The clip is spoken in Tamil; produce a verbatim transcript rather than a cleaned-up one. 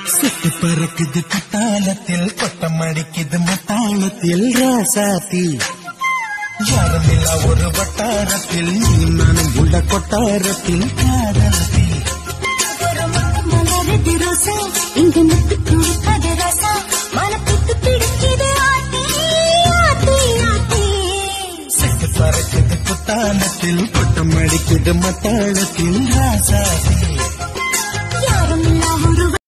சிட்டு பறக்குது குத்தாலத்தில் கொட்டம் அடிக்குது மத்தாளத்தில் ராசாத்தி யாருமில்லா ஒரு வட்டாரத்தில் நீ நானும் உள்ள கொட்டாரத்தில் காதலத்தில் இங்க முத்து கொடுக்காத ரசா மனப்பித்து பிடிக்குது ஆத்தி ஆத்தி ஆத்தி சிட்டு பறக்குது குத்தாலத்தில் கொட்டம் அடிக்குது மத்தாளத்தில் ராசாத்தி